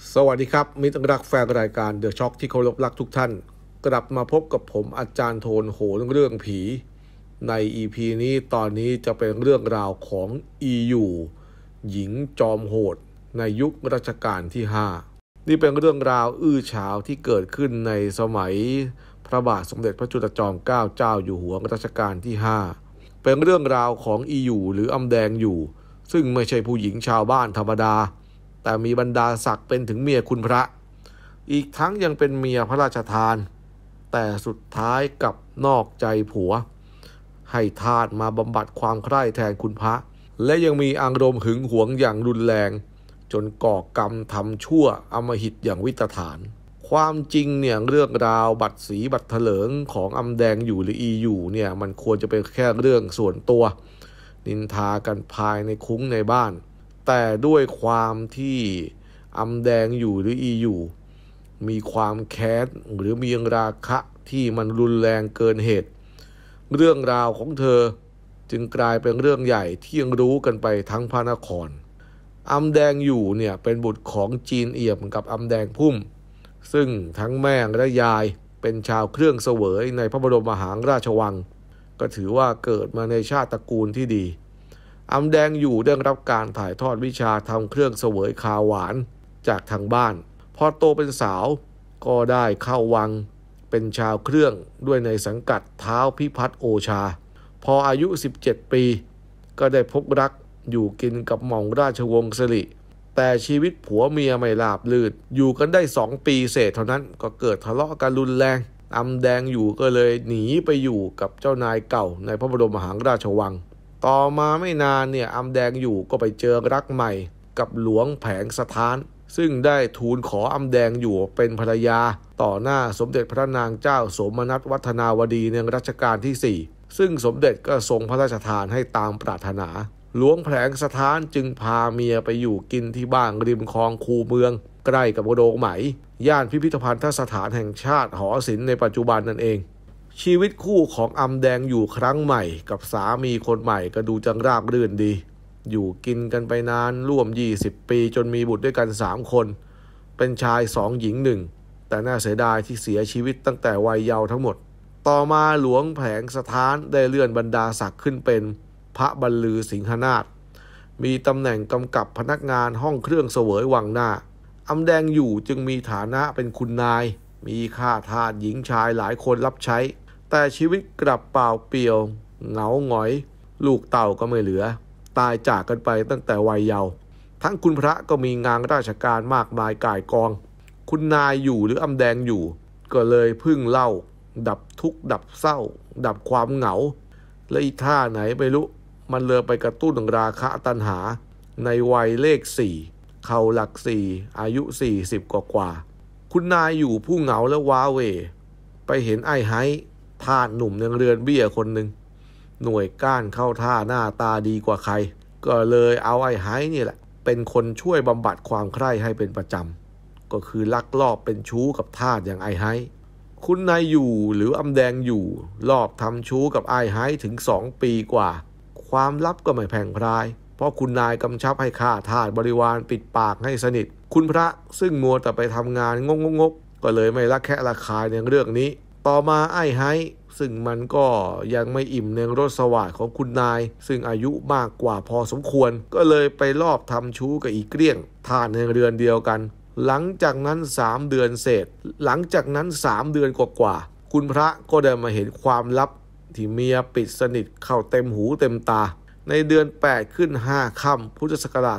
สวัสดีครับมิตรรักแฟนรายการเดอะช็อคที่เคารพรักทุกท่านกลับมาพบกับผมอาจารย์โทนโหเรื่องผีใน EP นี้ตอนนี้จะเป็นเรื่องราวของEUหญิงจอมโหดในยุครัชกาลที่5นี่เป็นเรื่องราวอื้อฉาวที่เกิดขึ้นในสมัยพระบาทสมเด็จพระจุลจอมเกล้าเจ้าอยู่หัวรัชกาลที่5เป็นเรื่องราวของEUหรืออำแดงอยู่ซึ่งไม่ใช่ผู้หญิงชาวบ้านธรรมดาแต่มีบรรดาศักดิ์เป็นถึงเมียคุณพระอีกทั้งยังเป็นเมียพระราชทานแต่สุดท้ายกับนอกใจผัวให้ทาสมาบำบัดความใคร่แทนคุณพระและยังมีอารมณ์หึงหวงอย่างรุนแรงจนก่อกรรมทำชั่วอำมหิตอย่างวิตฐานความจริงเนี่ยเรื่องราวบัตรสีบัตรเถลิงของอำแดงอยู่หรือEUเนี่ยมันควรจะเป็นแค่เรื่องส่วนตัวนินทากันภายในคุ้งในบ้านแต่ด้วยความที่อำแดงอยู่หรือEUมีความแค้นหรือมีราคะที่มันรุนแรงเกินเหตุเรื่องราวของเธอจึงกลายเป็นเรื่องใหญ่ที่ยังรู้กันไปทั้งพระนครอำแดงอยู่เนี่ยเป็นบุตรของจีนเอี่ยมกับอำแดงพุ่มซึ่งทั้งแม่และยายเป็นชาวเครื่องเสวยในพระบรมมหาราชวังก็ถือว่าเกิดมาในชาติตระกูลที่ดีอำแดงอยู่ได้รับการถ่ายทอดวิชาทำเครื่องเสวยคาวหวานจากทางบ้านพอโตเป็นสาวก็ได้เข้าวังเป็นชาวเครื่องด้วยในสังกัดท้าวพิพัฒน์โอชาพออายุ17ปีก็ได้พบรักอยู่กินกับหม่อมราชวงศ์สิริแต่ชีวิตผัวเมียไม่ราบรื่นอยู่กันได้2 ปีเศษเท่านั้นก็เกิดทะเลาะกันรุนแรงอำแดงอยู่ก็เลยหนีไปอยู่กับเจ้านายเก่าในพระบรมมหาราชวังต่อมาไม่นานเนี่ยอำแดงอยู่ก็ไปเจอรักใหม่กับหลวงแผงสถานซึ่งได้ทูลขออำแดงอยู่เป็นภรรยาต่อหน้าสมเด็จพระนางเจ้าสมนัสวัฒนาวดีในรัชกาลที่4ซึ่งสมเด็จก็ทรงพระราชทานให้ตามปรารถนาหลวงแผงสถานจึงพาเมียไปอยู่กินที่บ้านริมคลองคูเมืองใกล้กับโรงไหมย่านพิพิธภัณฑสถานแห่งชาติหอศิลป์ในปัจจุบันนั่นเองชีวิตคู่ของอำแดงอยู่ครั้งใหม่กับสามีคนใหม่ก็ดูจังราบรื่นดีอยู่กินกันไปนานร่วม20 ปีจนมีบุตรด้วยกัน3 คนเป็นชาย2 หญิง1แต่น่าเสียดายที่เสียชีวิตตั้งแต่วัยเยาว์ทั้งหมดต่อมาหลวงแผงสถานได้เลื่อนบรรดาศักดิ์ขึ้นเป็นพระบรรลือสิงหนาถมีตำแหน่งกำกับพนักงานห้องเครื่องเสวยวังหน้าอำแดงอยู่จึงมีฐานะเป็นคุณนายมีข้าทาสหญิงชายหลายคนรับใช้แต่ชีวิตกลับเปล่าเปลี่ยวเหงาหงอยลูกเต่าก็ไม่เหลือตายจากกันไปตั้งแต่วัยเยาว์ทั้งคุณพระก็มีงานราชการมากมายก่ายกองคุณนายอยู่หรืออำแดงอยู่ก็เลยพึ่งเหล้าดับทุกข์ดับเศร้าดับความเหงาและอีท่าไหนไม่รู้มันเลยไปกระตุ้นราคะตัณหาในวัยเลข4เข้าหลัก4อายุ40กว่าคุณนายอยู่ผู้เหงาและว้าเหวไปเห็นไอ้ไฮทาสหนุ่มในเรือนเบี้ยคนหนึ่งหน่วยก้านเข้าท่าหน้าตาดีกว่าใครก็เลยเอาไอ้ไฮนี่แหละเป็นคนช่วยบำบัดความใคร่ให้เป็นประจำก็คือลักลอบเป็นชู้กับทาสอย่างไอ้ไฮคุณนายอยู่หรืออำแดงอยู่ลอบทำชู้กับไอ้ไฮถึง2 ปีกว่าความลับก็ไม่แพร่งพรายเพราะคุณนายกำชับให้ข้าทาสบริวารปิดปากให้สนิทคุณพระซึ่งมัวแต่ไปทำงานงกก็เลยไม่ละแคะละคายในเรื่องนี้ต่อมาไอ้ไฮซึ่งมันก็ยังไม่อิ่มในรสสวาทของคุณนายซึ่งอายุมากกว่าพอสมควรก็เลยไปลอบทำชู้กับอีเกลี้ยงทาสในเรือนเดียวกันหลังจากนั้น3 เดือนเศษหลังจากนั้น3 เดือนกว่าคุณพระก็ได้มาเห็นความลับที่เมียปิดสนิทเข้าเต็มหูเต็มตาในเดือน8ขึ้น5ค่ำพุทธศักราช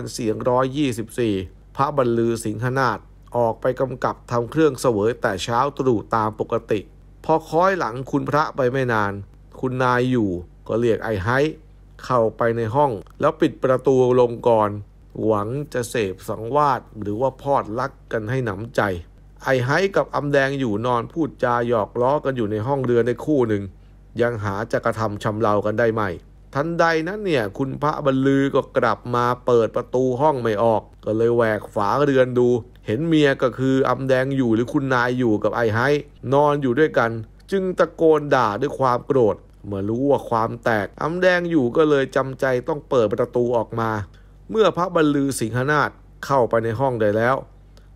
2424พระบรรลือสิงหนาถออกไปกำกับทำเครื่องเสวยแต่เช้าตรู่ตามปกติพอคล้อยหลังคุณพระไปไม่นานคุณนายอยู่ก็เรียกไอ้ไฮเข้าไปในห้องแล้วปิดประตูลงก่อนหวังจะเสพสังวาสหรือว่าพอดรักกันให้หนำใจไอ้ไฮกับอำแดงอยู่นอนพูดจาหยอกล้อกันอยู่ในห้องเรือนในคู่หนึ่งยังหาจะกระทำชำเรากันได้ไหมทันใดนั้นเนี่ยคุณพระบรรลือก็กลับมาเปิดประตูห้องไม่ออกก็เลยแหวกฝาเรือนดูเห็นเมียก็คืออำแดงอยู่หรือคุณนายอยู่กับไอ้ไฮนอนอยู่ด้วยกันจึงตะโกนด่าด้วยความโกรธเมื่อรู้ว่าความแตกอำแดงอยู่ก็เลยจำใจต้องเปิดประตูออกมาเมื่อพระบรรลือสิงหนาถเข้าไปในห้องได้แล้ว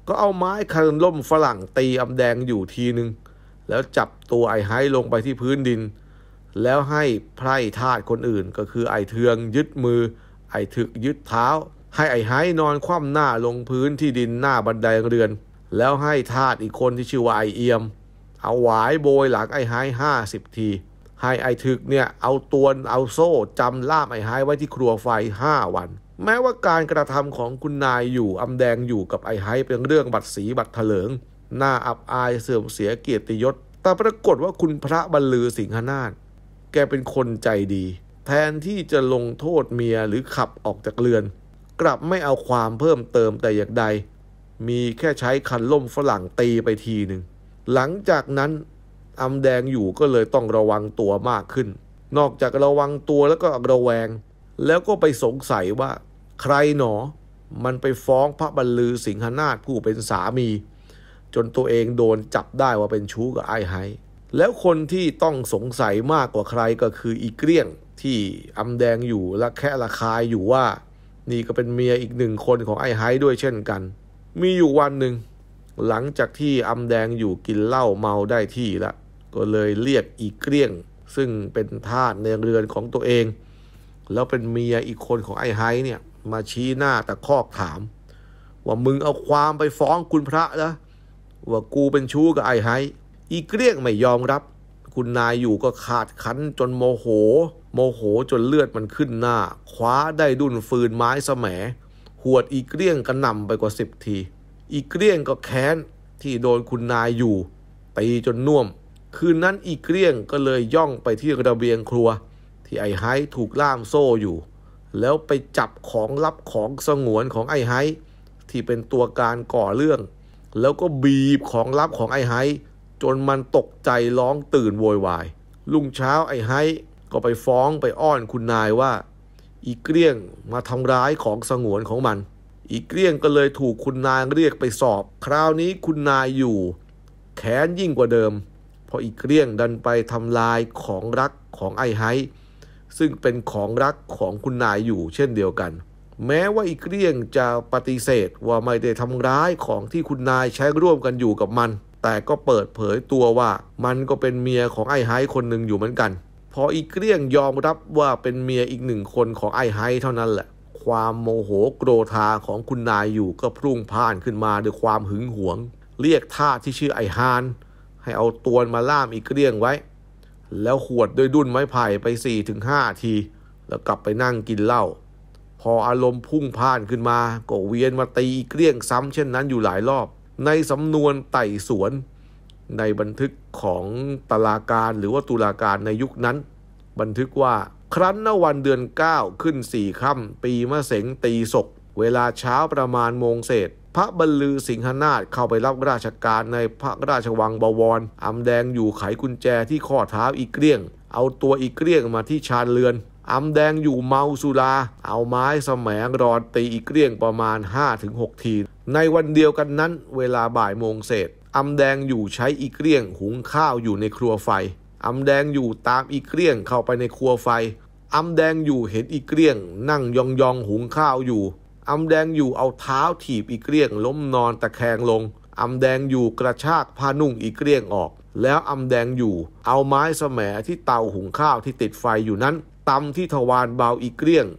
ก็เอาไม้คันล่มฝรั่งตีอำแดงอยู่ทีนึงแล้วจับตัวไอ้ไฮลงไปที่พื้นดินแล้วให้ไพร่ทาสคนอื่นก็คือไอ้เทืองยึดมือไอ้ถึกยึดเท้าให้ไอ้ไฮนอนคว่ำหน้าลงพื้นที่ดินหน้าบันไดเรือนแล้วให้ทาสอีกคนที่ชื่อว่าไอ้เอี่ยมเอาหวายโบยหลังไอ้ไฮ50 ทีให้ไอ้ถึกเนี่ยเอาตัวเอาโซ่จำล่ามไอ้ไฮไว้ที่ครัวไฟ5 วันแม้ว่าการกระทำของคุณนายอยู่อำแดงอยู่กับไอ้ไฮเป็นเรื่องบัดสีบัดเถลิงน่าอับอายเสื่อมเสียเกียรติยศแต่ปรากฏว่าคุณพระบรรลือสิงหนาถแกเป็นคนใจดีแทนที่จะลงโทษเมียหรือขับออกจากเรือนกลับไม่เอาความเพิ่มเติมแต่อย่างใดมีแค่ใช้คันล่มฝรั่งตีไปทีหนึ่งหลังจากนั้นอำแดงอยู่ก็เลยต้องระวังตัวมากขึ้นนอกจากระวังตัวแล้วก็ระแวงแล้วก็ไปสงสัยว่าใครหนอมันไปฟ้องพระบรรลือสิงหนาถผู้เป็นสามีจนตัวเองโดนจับได้ว่าเป็นชู้กับไอ้ไฮแล้วคนที่ต้องสงสัยมากกว่าใครก็คืออีเกลี้ยงที่อำแดงอยู่และแค่ระคายอยู่ว่านี่ก็เป็นเมียอีก1 คนของไอ้ไฮด้วยเช่นกันมีอยู่วันหนึ่งหลังจากที่อำแดงอยู่กินเหล้าเมาได้ที่ละก็เลยเรียกอีเกลี้ยงซึ่งเป็นทาสในเรือนของตัวเองแล้วเป็นเมียอีกคนของไอ้ไฮเนี่ยมาชี้หน้าตะคอกถามว่ามึงเอาความไปฟ้องคุณพระนะว่ากูเป็นชู้กับไอ้ไฮอีเกลี้ยงไม่ยอมรับคุณนายอยู่ก็ขาดขันจนโมโหจนเลือดมันขึ้นหน้าคว้าได้ดุ้นฟืนไม้แสมหวดอีเกลี้ยงกระหน่ำไปกว่า10 ทีอีเกลี้ยงก็แค้นที่โดนคุณนายอยู่ตีจนน่วมคืนนั้นอีเกลี้ยงก็เลยย่องไปที่ระเบียงครัวที่ไอ้ไฮถูกล่ามโซ่อยู่แล้วไปจับของลับของสงวนของไอ้ไฮที่เป็นตัวการก่อเรื่องแล้วก็บีบของลับของไอ้ไฮจนมันตกใจร้องตื่นโวยวายรุ่งเช้าไอ้ไฮก็ไปฟ้องไปอ้อนคุณนายว่าอีเกลี้ยงมาทำร้ายของสงวนของมันอีเกลี้ยงก็เลยถูกคุณนายเรียกไปสอบคราวนี้คุณนายอยู่แค้นยิ่งกว่าเดิมเพราะอีเกลี้ยงดันไปทำลายของรักของไอ้ไฮซึ่งเป็นของรักของคุณนายอยู่เช่นเดียวกันแม้ว่าอีเกลี้ยงจะปฏิเสธว่าไม่ได้ทำร้ายของที่คุณนายใช้ร่วมกันอยู่กับมันแต่ก็เปิดเผยตัวว่ามันก็เป็นเมียของไอ้ไฮคนหนึ่งอยู่เหมือนกันพออีเกลี้ยงยอมรับว่าเป็นเมียอีก1 คนของไอ้ไฮเท่านั้นแหละความโมโหโกรธาของคุณนายอยู่ก็พุ่งพ่านขึ้นมาด้วยความหึงหวงเรียกทาสที่ชื่อไอ้ฮานให้เอาตัวมาล่ามอีเกลี้ยงไว้แล้วขวดด้วยดุ้นไม้ไผ่ไป 4-5 ทีแล้วกลับไปนั่งกินเหล้าพออารมณ์พุ่งพ่านขึ้นมาก็เวียนมาตีอีเกลี้ยงซ้ำเช่นนั้นอยู่หลายรอบในสำนวนไต่สวนในบันทึกของตุลาการหรือว่าตุลาการในยุคนั้นบันทึกว่าครั้นณวันเดือน9ขึ้น4 ค่ำปีมะเสงตีศกเวลาเช้าประมาณโมงเศษพระบรรลือสิงหนาถเข้าไปรับราชการในพระราชวังบวรอำแดงอยู่ไขกุญแจที่ข้อเท้าอีเกลี้ยงเอาตัวอีเกลี้ยงมาที่ชานเรือนอำแดงอยู่เมาสุราเอาไม้แสมรอนตีอีเกลี้ยงประมาณ 5-6 ทีในวันเดียวกันนั้นเวลาบ่ายโมงเศษอำแดงอยู่ใช้อีเกลี้ยงหุงข้าวอยู่ในครัวไฟอำแดงอยู่ตามอีเกลี้ยงเข้าไปในครัวไฟอำแดงอยู่เห็นอีเกลี้ยงนั่งยองหุงข้าวอยู่อำแดงอยู่เอาเท้าถีบอีเกลี้ยงล้มนอนตะแคงลงอำแดงอยู่กระชากผ้านุ่งอีเกลี้ยงออกแล้วอำแดงอยู่เอาไม้แสมที่เตาหุงข้าวที่ติดไฟอยู่นั้นตำที่ทวารเบาอีเกลี้ยง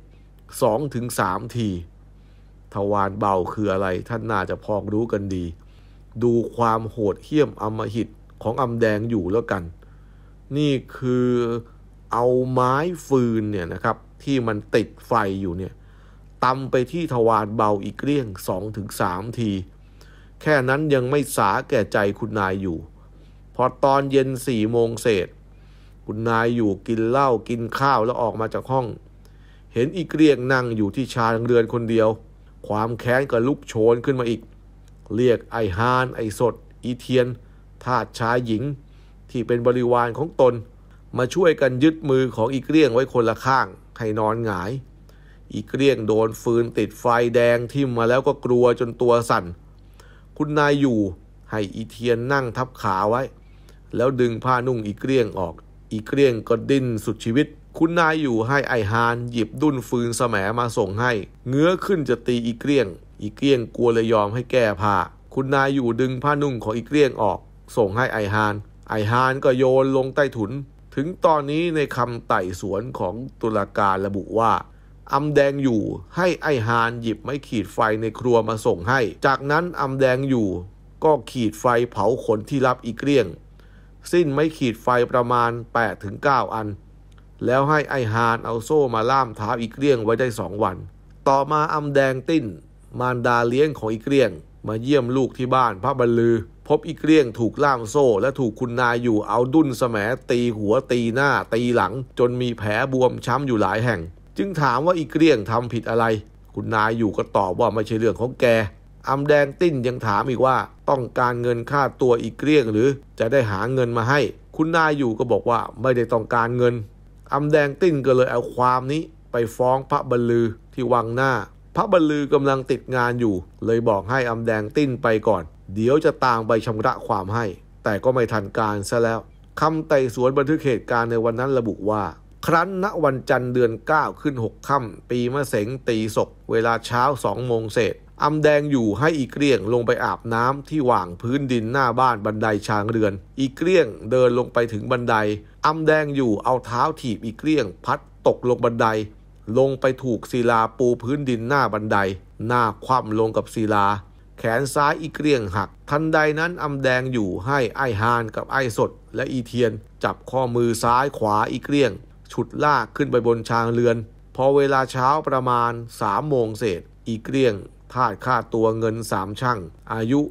2-3 ทีทวารเบาคืออะไรท่านน่าจะพอรู้กันดีดูความโหดเหี้ยมอำมหิตของอำแดงอยู่แล้วกันนี่คือเอาไม้ฟืนเนี่ยนะครับที่มันติดไฟอยู่เนี่ยตำไปที่ทวารเบาอีกเกลี้ยง 2-3 ทีแค่นั้นยังไม่สาแก่ใจคุณนายอยู่พอตอนเย็น4 โมงเศษคุณนายอยู่กินเหล้ากินข้าวแล้วออกมาจากห้องเห็นอีเกลี้ยงนั่งอยู่ที่ชานเรือนคนเดียวความแค้นก็ลุกโชนขึ้นมาอีกเรียกไอ้ฮานไอ้สดอีเทียนทาสชายหญิงที่เป็นบริวารของตนมาช่วยกันยึดมือของอีเกลี้ยงไว้คนละข้างให้นอนหงายอีเกลี้ยงโดนฟืนติดไฟแดงทิ่มมาแล้วก็กลัวจนตัวสั่นคุณนายอยู่ให้อีเทียนนั่งทับขาไว้แล้วดึงผ้านุ่งอีเกลี้ยงออกอีเกลี้ยงก็ดิ้นสุดชีวิตคุณนายอยู่ให้ไอ้ฮานหยิบดุ้นฟืนแสมมาส่งให้เงื้อขึ้นจะตีอีเกลี้ยงกลัวเลยยอมให้แก้ผ้าคุณนายอยู่ดึงผ้านุ่งของอีเกลี้ยงออกส่งให้ไอฮานก็โยนลงใต้ถุนถึงตอนนี้ในคำไต่สวนของตุลาการระบุว่าอำแดงอยู่ให้ไอฮานหยิบไม้ขีดไฟในครัวมาส่งให้จากนั้นอำแดงอยู่ก็ขีดไฟเผาขนที่รับอีเกลี้ยงสิ้นไม้ขีดไฟประมาณ 8-9 อันแล้วให้ไอฮานเอาโซ่มาล่ามเท้าอีเกลี้ยงไว้ได้2 วันต่อมาอำแดงติ้นมารดาเลี้ยงของอีเกลี้ยงมาเยี่ยมลูกที่บ้านพระบรรลือพบอีเกลี้ยงถูกล่ามโซ่และถูกคุณนายอยู่เอาดุ้นแสมตีหัวตีหน้าตีหลังจนมีแผลบวมช้ำอยู่หลายแห่งจึงถามว่าอีเกลี้ยงทำผิดอะไรคุณนายอยู่ก็ตอบว่าไม่ใช่เรื่องของแกอำแดงติ้นยังถามอีกว่าต้องการเงินค่าตัวอีเกลี้ยงหรือจะได้หาเงินมาให้คุณนายอยู่ก็บอกว่าไม่ได้ต้องการเงินอำแดงติ้นก็เลยเอาความนี้ไปฟ้องพระบรรลือที่วังหน้าพระบรรลือกำลังติดงานอยู่เลยบอกให้อำแดงติ้นไปก่อนเดี๋ยวจะตามไปชำระความให้แต่ก็ไม่ทันการซะแล้วคำไต่สวนบันทึกเหตุการณ์ในวันนั้นระบุว่าครั้นณวันจันทร์เดือน9ขึ้น6ค่ำปีมะเสงตีศกเวลาเช้า2 โมงเศษอำแดงอยู่ให้อีเกลี้ยงลงไปอาบน้ำที่หว่างพื้นดินหน้าบ้านบันไดช้างเรือนอีเกลี้ยงเดินลงไปถึงบันไดอำแดงอยู่เอาเท้าถีบอีเกลี้ยงพัดตกลงบันไดลงไปถูกศิลาปูพื้นดินหน้าบันไดหน้าคว่ำลงกับศิลาแขนซ้ายอีเกลี้ยงหักทันใดนั้นอำแดงอยู่ให้ไอฮานกับไอสดและอีเทียนจับข้อมือซ้ายขวาอีเกลี้ยงฉุดลากขึ้นไปบนช้างเรือนพอเวลาเช้าประมาณ3 โมงเศษอีเกลี้ยงทาสค่าตัวเงิน3 ชั่งอายุ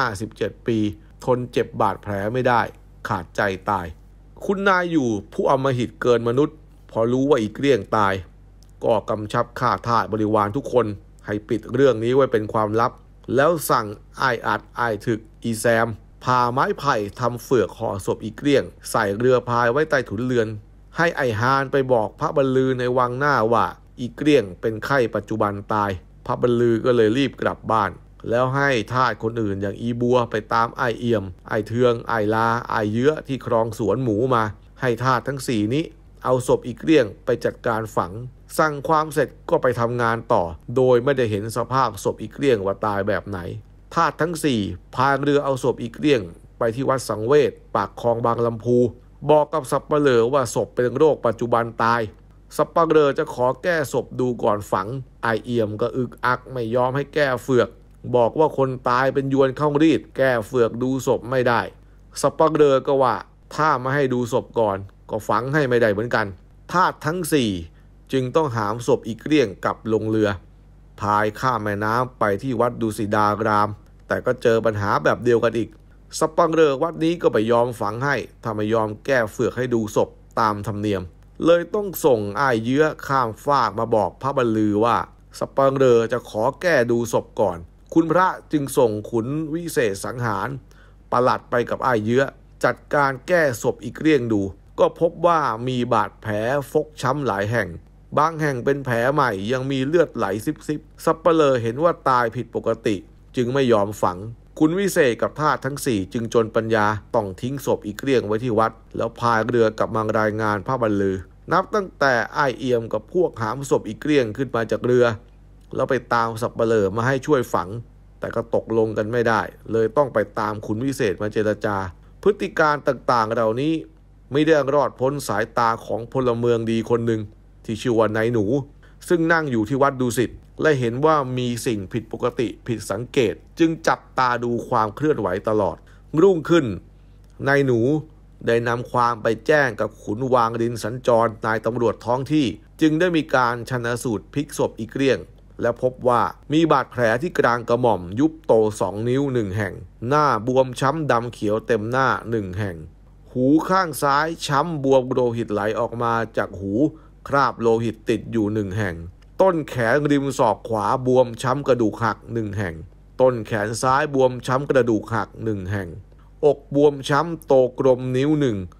57 ปีทนเจ็บบาดแผลไม่ได้ขาดใจตายคุณนายอยู่ผู้อำมหิตเกินมนุษย์พอรู้ว่าอีเกลี้ยงตายก็กำชับข้าทาสบริวารทุกคนให้ปิดเรื่องนี้ไว้เป็นความลับแล้วสั่งไออัดไอถึกอีแซมพาไม้ไผ่ทำเฟือกห่อศพอีเกลี้ยงใส่เรือพายไว้ใต้ถุนเรือนให้ไอฮานไปบอกพระบรรลือในวังหน้าว่าอีเกลี้ยงเป็นไข้ปัจจุบันตายพระบรรลือก็เลยรีบกลับบ้านแล้วให้ทาสคนอื่นอย่างอีบัวไปตามไอเอี่ยมไอเทืองไอลาไอเยื้อที่ครองสวนหมูมาให้ทาสทั้ง4นี้เอาศพอีเกลี้ยงไปจัดการฝังสั่งความเสร็จก็ไปทำงานต่อโดยไม่ได้เห็นสภาพศพอีเกลี้ยงว่าตายแบบไหนทาสทั้ง4พายเรือเอาศพอีเกลี้ยงไปที่วัดสังเวชปากคลองบางลำพูบอกกับสัปเหร่อว่าศพเป็นโรคปัจจุบันตายสัปเหร่อจะขอแก้ศพดูก่อนฝังไอเอี่ยมก็อึกอักไม่ยอมให้แก้เฟือกบอกว่าคนตายเป็นยวนเข้ารีดแก้เฟือกดูศพไม่ได้สัปเหร่อก็ว่าถ้าไม่ให้ดูศพก่อนก็ฝังให้ไม่ได้เหมือนกันทาสทั้ง4จึงต้องหามศพอีเกลี้ยงกลับลงเรือพายข้ามแม่น้ำไปที่วัดดุสิดารามแต่ก็เจอปัญหาแบบเดียวกันอีกสัปเหร่อวัดนี้ก็ไม่ยอมฝังให้ถ้าไม่ยอมแก้เฟือกให้ดูศพตามธรรมเนียมเลยต้องส่งอ้ายเยื้อข้ามฟากมาบอกพระบรรลือว่าสัปเหร่อจะขอแก้ดูศพก่อนคุณพระจึงส่งขุนวิเศษสังหารปลัดไปกับอ้ายเยื้อจัดการแก้ศพอีเกลี้ยงดูก็พบว่ามีบาดแผลฟกช้ำหลายแห่งบางแห่งเป็นแผลใหม่ยังมีเลือดไหลซิบๆสัปเหร่อเห็นว่าตายผิดปกติจึงไม่ยอมฝังคุณวิเศษกับทาสทั้ง4จึงจนปัญญาต้องทิ้งศพอีเกลี้ยงไว้ที่วัดแล้วพายเรือกลับมารายงานพระบรรลือนับตั้งแต่อ้ายเอี่ยมกับพวกหามศพอีเกลี้ยงขึ้นมาจากเรือแล้วไปตามสัปเหร่อมาให้ช่วยฝังแต่ก็ตกลงกันไม่ได้เลยต้องไปตามคุณวิเศษมาเจรจาพฤติการต่างๆเหล่านี้ไม่ได้รอดพ้นสายตาของพลเมืองดีคนหนึ่งที่ชื่อว่านายหนูซึ่งนั่งอยู่ที่วัดดุสิตและเห็นว่ามีสิ่งผิดปกติผิดสังเกตจึงจับตาดูความเคลื่อนไหวตลอดรุ่งขึ้นนายหนูได้นำความไปแจ้งกับขุนวางรินสัญจรนายตำรวจท้องที่จึงได้มีการชันสูตรพลิกศพอีเกลี้ยงและพบว่ามีบาดแผลที่กลางกระหม่อมยุบโต2 นิ้ว1แห่งหน้าบวมช้ำดำเขียวเต็มหน้า1แห่งหูข้างซ้ายช้ำบวมโลหิตไหลออกมาจากหูคราบโลหิตติดอยู่1แห่งต้นแขนริมศอกขวาบวมช้ำกระดูกหัก1แห่งต้นแขนซ้ายบวมช้ำกระดูกหัก1แห่งอกบวมช้ำโตกลมนิ้ว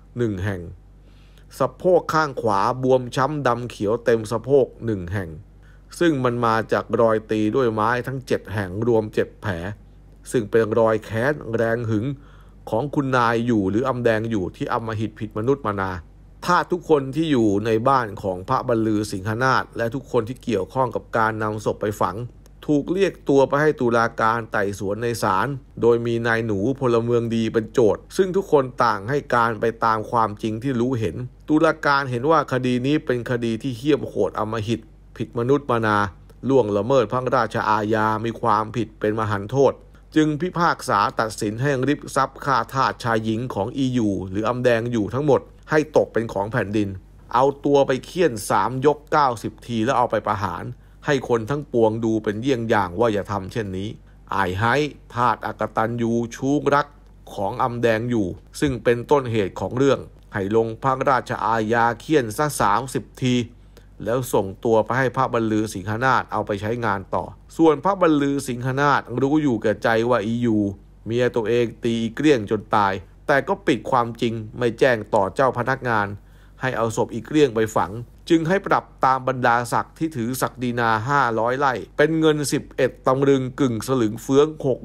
1แห่งสะโพกข้างขวาบวมช้ำดำเขียวเต็มสะโพก1แห่งซึ่งมันมาจากรอยตีด้วยไม้ทั้ง7แห่งรวม7แผลซึ่งเป็นรอยแค้นแรงหึงของคุณนายอยู่หรืออำแดงอยู่ที่อำมหิตผิดมนุษย์มานาทาสทุกคนที่อยู่ในบ้านของพระบรรลือสิงหนาถและทุกคนที่เกี่ยวข้องกับการนำศพไปฝังถูกเรียกตัวไปให้ตุลาการไต่สวนในศาลโดยมีนายหนูพลเมืองดีเป็นโจทก์ซึ่งทุกคนต่างให้การไปตามความจริงที่รู้เห็นตุลาการเห็นว่าคดีนี้เป็นคดีที่เหี้ยมโหดอำมหิตผิดมนุษย์มนาล่วงละเมิดพระราชอาญามีความผิดเป็นมหันต์โทษจึงพิพากษาตัดสินให้ริบทรัพย์ค่าทาสชายหญิงของEUหรืออำแดงอยู่ทั้งหมดให้ตกเป็นของแผ่นดินเอาตัวไปเฆี่ยน3 ยก 90 ทีแล้วเอาไปประหารให้คนทั้งปวงดูเป็นเยี่ยงอย่างว่าอย่าทำเช่นนี้อ้ายไฮ้ทาสอกตัญญูชู้รักของอำแดงอยู่ซึ่งเป็นต้นเหตุของเรื่องให้ลงพระราชอาญาเฆี่ยนซะ30 ทีแล้วส่งตัวไปให้พระบรรลือสิงหนาถเอาไปใช้งานต่อส่วนพระบรรลือสิงหนาถรู้อยู่แก่ใจว่าเมียตัวเองตีเกลี้ยงจนตายแต่ก็ปิดความจริงไม่แจ้งต่อเจ้าพนักงานให้เอาศพอีเกลี้ยงไปฝังจึงให้ปรับตามบรรดาศักดิ์ที่ถือศักดินา500 ไร่เป็นเงิน11 ตำลึงกึ่งสลึงเฟื้อง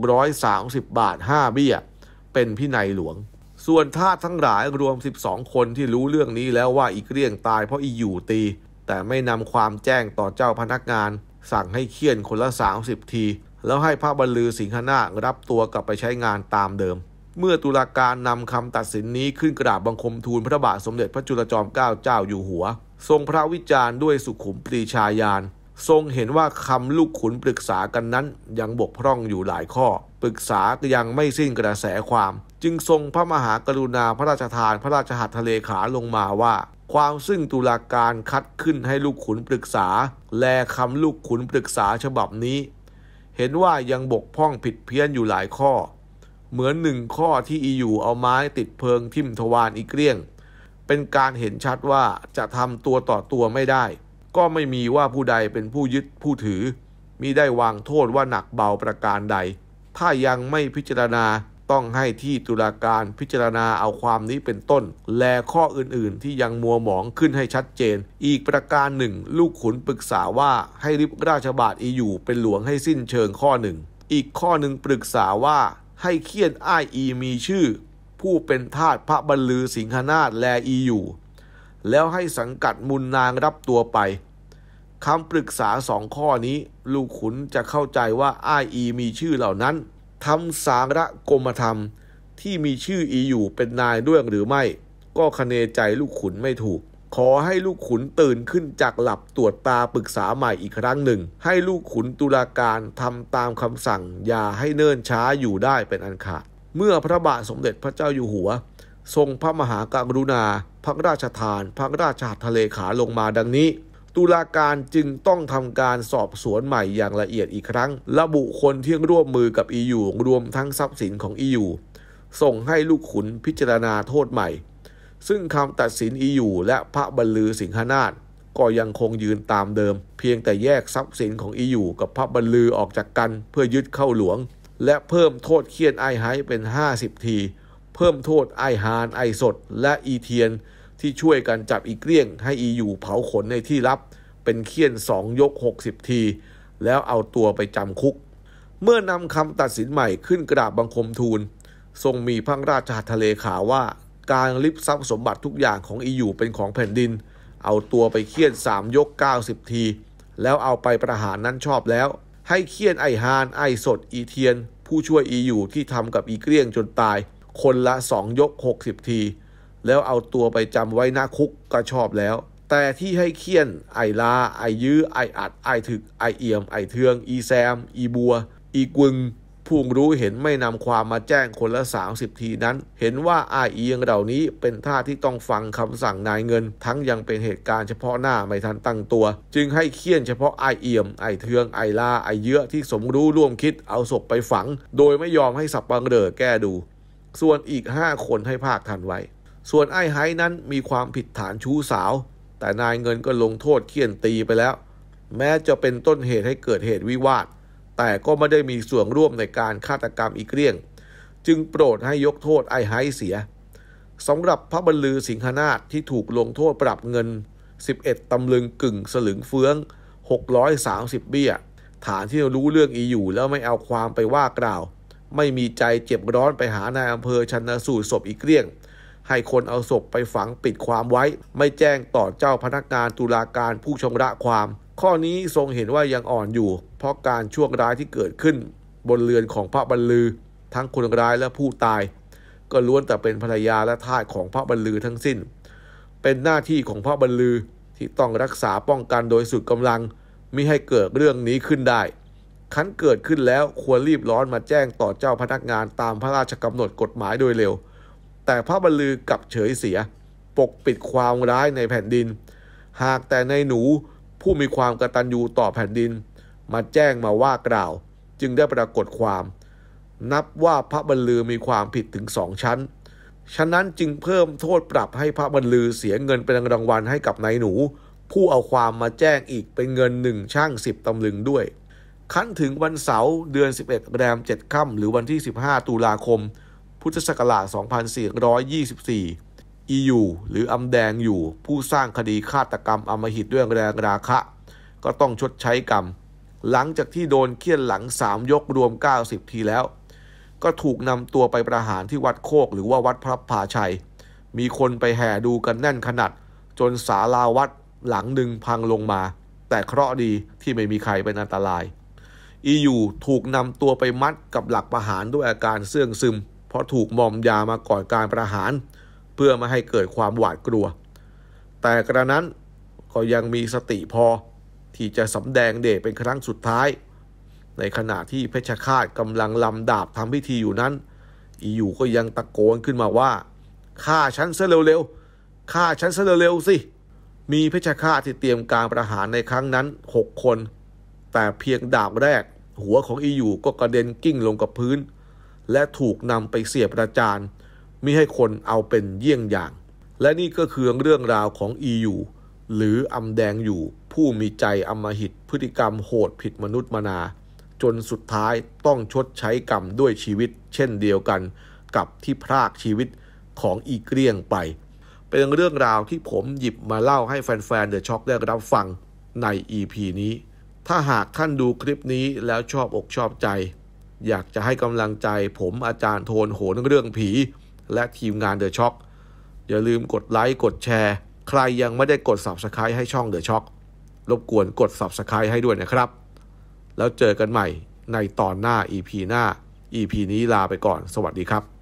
630 บาท5 เบี้ยเป็นพินัยหลวงส่วนทาสทั้งหลายรวม12 คนที่รู้เรื่องนี้แล้วว่าอีเกลี้ยงตายเพราะตีแต่ไม่นำความแจ้งต่อเจ้าพนักงานสั่งให้เฆี่ยนคนละ30 ทีแล้วให้พระบรรลือสิงหนาถรับตัวกลับไปใช้งานตามเดิมเมื่อตุลาการนำคำตัดสินนี้ขึ้นกราบบังคมทูลพระบาทสมเด็จพระจุลจอมเกล้าเจ้าอยู่หัวทรงพระวิจารณ์ด้วยสุขุมปรีชาญาณทรงเห็นว่าคำลูกขุนปรึกษากันนั้นยังบกพร่องอยู่หลายข้อปรึกษายังไม่สิ้นกระแสความจึงทรงพระมหากรุณาพระราชทานพระราชหัตถเลขาลงมาว่าความซึ่งตุลาการคัดขึ้นให้ลูกขุนปรึกษาแลคำลูกขุนปรึกษาฉบับนี้เห็นว่ายังบกพร่องผิดเพี้ยนอยู่หลายข้อเหมือน1 ข้อที่เอาไม้ติดเพลิงทิ่มทวารอีเกลี้ยงเป็นการเห็นชัดว่าจะทำตัวต่อตัวไม่ได้ก็ไม่มีว่าผู้ใดเป็นผู้ยึดผู้ถือมิได้วางโทษว่าหนักเบาประการใดถ้ายังไม่พิจารณาต้องให้ที่ตุลาการพิจารณาเอาความนี้เป็นต้นแลข้ออื่นๆที่ยังมัวหมองขึ้นให้ชัดเจนอีกประการหนึ่งลูกขุนปรึกษาว่าให้ริบราชบาทเป็นหลวงให้สิ้นเชิงข้อหนึ่งอีกข้อหนึ่งปรึกษาว่าให้เคี่ยนอ้ายมีชื่อผู้เป็นทาสพระบรรลือสิงหนาถแลอยู่แล้วให้สังกัดมุนนางรับตัวไปคำปรึกษา2 ข้อนี้ลูกขุนจะเข้าใจว่าอ้ายมีชื่อเหล่านั้นทำสาระกรมธรรมที่มีชื่ออยู่เป็นนายด้วยหรือไม่ก็คะเนใจลูกขุนไม่ถูกขอให้ลูกขุนตื่นขึ้นจากหลับตรวจตาปรึกษาใหม่อีกครั้งหนึ่งให้ลูกขุนตุลาการทำตามคำสั่งอย่าให้เนิ่นช้าอยู่ได้เป็นอันขาดเมื่อพระบาทสมเด็จพระเจ้าอยู่หัวทรงพระมหากรุณาพระราชทานพระราชหัตถเลขาลงมาดังนี้ตุลาการจึงต้องทำการสอบสวนใหม่อย่างละเอียดอีกครั้งระบุคนที่ร่วมมือกับรวมทั้งทรัพย์สินของส่งให้ลูกขุนพิจารณาโทษใหม่ซึ่งคำตัดสินและพระบรรลือสิงหนาถก็ยังคงยืนตามเดิมเพียงแต่แยกทรัพย์สินของกับพระบรรลือออกจากกันเพื่อยึดเข้าหลวงและเพิ่มโทษเคี่ยนอ้ายไฮ้เป็น50 ทีเพิ่มโทษอ้ายฮานอ้ายสดและเทียนที่ช่วยกันจับอีเกลี้ยงให้เผาขนในที่ลับเป็นเคี่ยน2 ยก 60 ทีแล้วเอาตัวไปจำคุกเมื่อนำคำตัดสินใหม่ขึ้นกราบบังคมทูลทรงมีพระราชหัตถเลขาว่าการริบทรัพย์สมบัติทุกอย่างของเป็นของแผ่นดินเอาตัวไปเคี่ยน3 ยก 90 ทีแล้วเอาไปประหารนั้นชอบแล้วให้เคี่ยนอ้ายฮานอ้ายสดเทียนผู้ช่วยที่ทำกับอีเกลี้ยงจนตายคนละ2 ยก 60 ทีแล้วเอาตัวไปจำไว้หน้าคุกก็ชอบแล้วแต่ที่ให้เคี่ยนอ้ายลาอ้ายยื้ออ้ายอัดอ้ายถึกอ้ายเอี่ยมอ้ายเทืองแซมบัวกวึงผู้รู้เห็นไม่นำความมาแจ้งคนละ30 ทีนั้นเห็นว่าอ้ายเหล่านี้เป็นท่าที่ต้องฟังคำสั่งนายเงินทั้งยังเป็นเหตุการณ์เฉพาะหน้าไม่ทันตั้งตัวจึงให้เคี่ยนเฉพาะอ้ายเอี่ยมอ้ายเทืองอ้ายลาอ้ายเยื้อที่สมรู้ร่วมคิดเอาศพไปฝังโดยไม่ยอมให้สับปะเหร่อแก้ดูส่วนอีก5 คนให้ภาคทันไว้ส่วนอ้ายไฮ้นั้นมีความผิดฐานชู้สาวแต่นายเงินก็ลงโทษเคี่ยนตีไปแล้วแม้จะเป็นต้นเหตุให้เกิดเหตุวิวาทแต่ก็ไม่ได้มีส่วนร่วมในการฆาตกรรมอีเกลี้ยงจึงโปรดให้ยกโทษอ้ายไฮ้เสียสำหรับพระบรรลือสิงหนาถที่ถูกลงโทษปรับเงิน11 ตำลึงกึ่งสลึงเฟื้อง630 เบี้ยฐานที่รู้เรื่องแล้วไม่เอาความไปว่ากล่าวไม่มีใจเจ็บร้อนไปหานายอำเภอชันสูตรศพอีเกลี้ยงให้คนเอาศพไปฝังปิดความไว้ไม่แจ้งต่อเจ้าพนักงานตุลาการผู้ชำระความข้อนี้ทรงเห็นว่ายังอ่อนอยู่เพราะการชั่วร้ายที่เกิดขึ้นบนเรือนของพระบรรลือทั้งคนร้ายและผู้ตายก็ล้วนแต่เป็นภรรยาและทาสของพระบรรลือทั้งสิ้นเป็นหน้าที่ของพระบรรลือที่ต้องรักษาป้องกันโดยสุดกำลังมิให้เกิดเรื่องนี้ขึ้นได้คันเกิดขึ้นแล้วควรรีบร้อนมาแจ้งต่อเจ้าพนักงานตามพระราชกำหนดกฎหมายโดยเร็วแต่พระบรรลือกลับเฉยเสียปกปิดความร้ายในแผ่นดินหากแต่ในหนูผู้มีความกตัญญูต่อแผ่นดินมาแจ้งมาว่ากล่าวจึงได้ปรากฏความนับว่าพระบรรลือมีความผิดถึง2 ชั้นฉะนั้นจึงเพิ่มโทษปรับให้พระบรรลือเสียเงินเป็นรางวัลให้กับนายหนูผู้เอาความมาแจ้งอีกเป็นเงิน1 ช่าง10 ตำลึงด้วยคันถึงวันเสาร์เดือน11 แรม 7 ค่ำหรือวันที่15 ตุลาคมพุทธศักราช 2424 EU หรืออำแดงอยู่ผู้สร้างคดีฆาตกรรมอำมหิตด้วยแรงราคะก็ต้องชดใช้กรรมหลังจากที่โดนเฆี่ยนหลัง3 ยกรวม90 ทีแล้วก็ถูกนำตัวไปประหารที่วัดโคกหรือว่าวัดพระพาชัยมีคนไปแห่ดูกันแน่นขนาดจนศาลาวัดหลังหนึ่งพังลงมาแต่เคราะห์ดีที่ไม่มีใครเป็นอันตรายEUถูกนำตัวไปมัดกับหลักประหารด้วยอาการเสื่องซึมเพราะถูกมอมยามาก่อนการประหารเพื่อไม่ให้เกิดความหวาดกลัวแต่กระนั้นก็ยังมีสติพอที่จะสำแดงเดชเป็นครั้งสุดท้ายในขณะที่เพชฌฆาตกำลังลำดาบทำพิธีอยู่นั้นEUก็ยังตะโกนขึ้นมาว่าฆ่าฉันซะเร็วๆฆ่าฉันซะเร็วๆสิมีเพชฌฆาตที่เตรียมการประหารในครั้งนั้น6 คนแต่เพียงดาบแรกหัวของEUก็กระเด็นกิ้งลงกับพื้นและถูกนำไปเสียบประจานมิให้คนเอาเป็นเยี่ยงอย่างและนี่ก็คือเรื่องราวของEUหรืออำแดงอยู่ผู้มีใจอำมหิตพฤติกรรมโหดผิดมนุษย์มนาจนสุดท้ายต้องชดใช้กรรมด้วยชีวิตเช่นเดียวกันกับที่พรากชีวิตของอีเกลี้ยงไปเป็นเรื่องราวที่ผมหยิบมาเล่าให้แฟนๆ The Shock ได้รับฟังใน EP นี้ถ้าหากท่านดูคลิปนี้แล้วชอบอกชอบใจอยากจะให้กำลังใจผมอาจารย์โทนโหนเรื่องผีและทีมงาน The Shock อย่าลืมกดไลค์กดแชร์ใครยังไม่ได้กด Subscribe ให้ช่อง The Shock รบกวนกด Subscribe ให้ด้วยนะครับแล้วเจอกันใหม่ในตอนหน้า EP หน้า EP นี้ลาไปก่อนสวัสดีครับ